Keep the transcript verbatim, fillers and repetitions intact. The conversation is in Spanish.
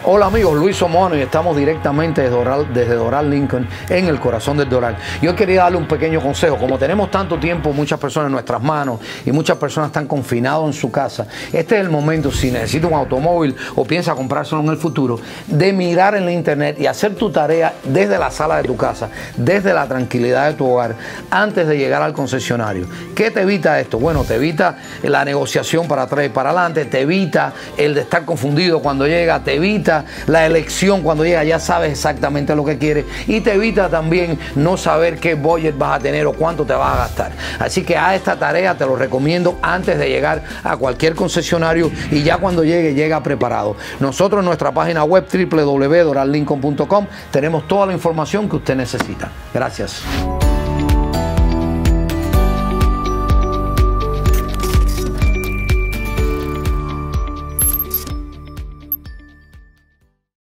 Hola amigos, Luis Somoano y estamos directamente desde Doral, desde Doral Lincoln, en el corazón del Doral. Yo quería darle un pequeño consejo. Como tenemos tanto tiempo, muchas personas en nuestras manos y muchas personas están confinadas en su casa, este es el momento, si necesita un automóvil o piensa comprárselo en el futuro, de mirar en la internet y hacer tu tarea desde la sala de tu casa, desde la tranquilidad de tu hogar, antes de llegar al concesionario. ¿Qué te evita esto? Bueno, te evita la negociación para atrás y para adelante, te evita el de estar confundido cuando llega, te evita la elección cuando llega, ya sabes exactamente lo que quieres, y te evita también no saber qué budget vas a tener o cuánto te vas a gastar. Así que haz esta tarea, te lo recomiendo antes de llegar a cualquier concesionario, y ya cuando llegue, llega preparado. Nosotros en nuestra página web w w w punto doral lincoln punto com tenemos toda la información que usted necesita. Gracias.